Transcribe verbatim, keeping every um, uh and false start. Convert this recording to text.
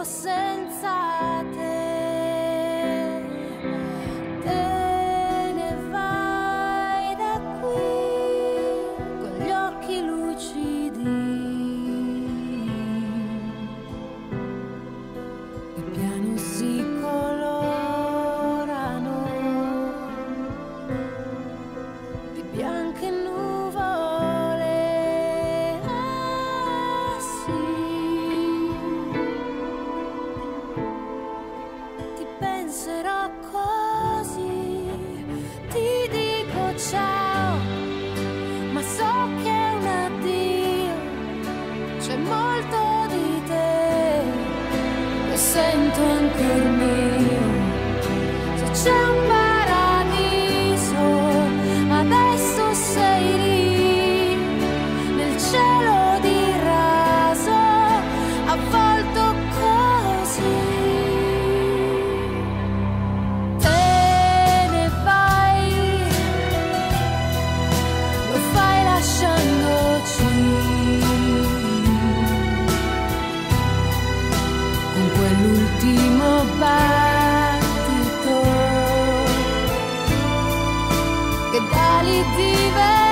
senza te, te ne vai da qui con gli occhi lucidi e piano si colorano di bianche nuvole. Ah, sì. Penserò così, ti dico ciao, ma so che è un addio, c'è molto di te, lo sento ancor mio. Se c'è un paradiso, adesso sei lì, nel cielo di raso, avvolto così. Lasciandoci con quell'ultimo battito che dà l'idea.